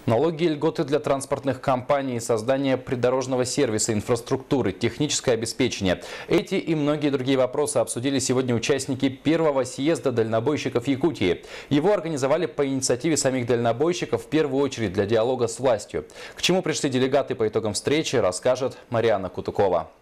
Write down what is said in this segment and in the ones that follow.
Налоги и льготы для транспортных компаний, создание придорожного сервиса, инфраструктуры, техническое обеспечение. Эти и многие другие вопросы обсудили сегодня участники первого съезда дальнобойщиков Якутии. Его организовали по инициативе самих дальнобойщиков, в первую очередь для диалога с властью. К чему пришли делегаты по итогам встречи, расскажет Марианна Кутукова.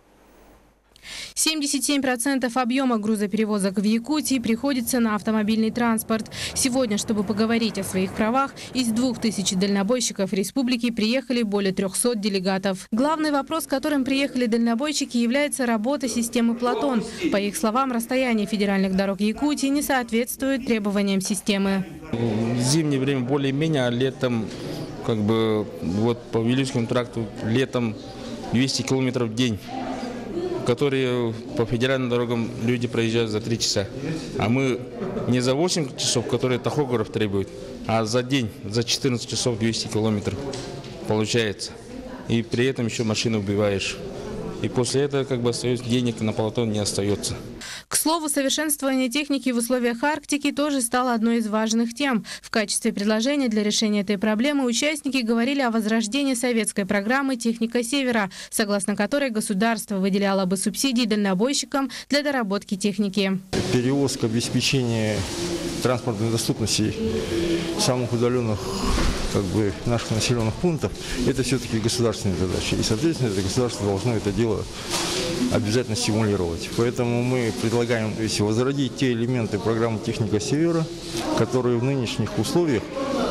77% объема грузоперевозок в Якутии приходится на автомобильный транспорт. Сегодня, чтобы поговорить о своих правах, из 2000 дальнобойщиков республики приехали более 300 делегатов. Главный вопрос, с которым приехали дальнобойщики, является работа системы «Платон». По их словам, расстояние федеральных дорог Якутии не соответствует требованиям системы. В зимнее время более-менее, а летом, вот по Вилюйскому тракту, летом 200 километров в день, которые по федеральным дорогам люди проезжают за 3 часа. А мы не за 8 часов, которые тахограф требует, а за день, за 14 часов 200 километров получается. И при этом еще машину убиваешь. И после этого остается денег на Платон не остается. К слову, совершенствование техники в условиях Арктики тоже стало одной из важных тем. В качестве предложения для решения этой проблемы участники говорили о возрождении советской программы «Техника Севера», согласно которой государство выделяло бы субсидии дальнобойщикам для доработки техники. Перевозка, обеспечение транспортной доступности самых удаленных наших населенных пунктов – это все-таки государственная задача. И, соответственно, это государство должно это дело обязательно стимулировать. Поэтому мы предлагаем возродить те элементы программы «Техника Севера», которые в нынешних условиях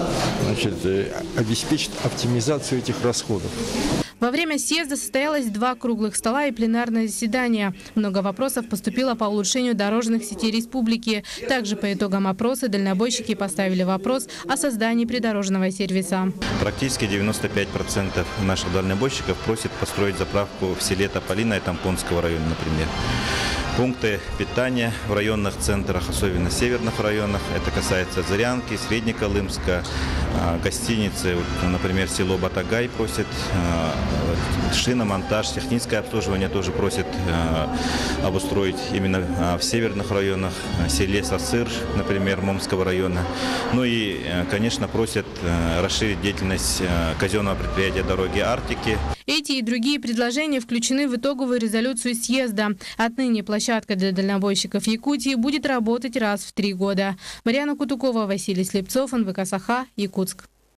обеспечат оптимизацию этих расходов. Во время съезда состоялось 2 круглых стола и пленарное заседание. Много вопросов поступило по улучшению дорожных сетей республики. Также по итогам опроса дальнобойщики поставили вопрос о создании придорожного сервиса. Практически 95% наших дальнобойщиков просят построить заправку в селе Тополиное Тампонского района, например. Пункты питания в районных центрах, особенно в северных районах. Это касается Зырянки, Среднеколымска, гостиницы, например, село Батагай просит, шиномонтаж, техническое обслуживание тоже просит обустроить именно в северных районах, в селе Сосыр, например, Момского района. Ну и, конечно, просят расширить деятельность казенного предприятия «Дороги Арктики». Эти и другие предложения включены в итоговую резолюцию съезда. Отныне площадка для дальнобойщиков Якутии будет работать раз в 3 года. Марианна Кутукова, Василий Слепцов, НВК «Саха», Якутск.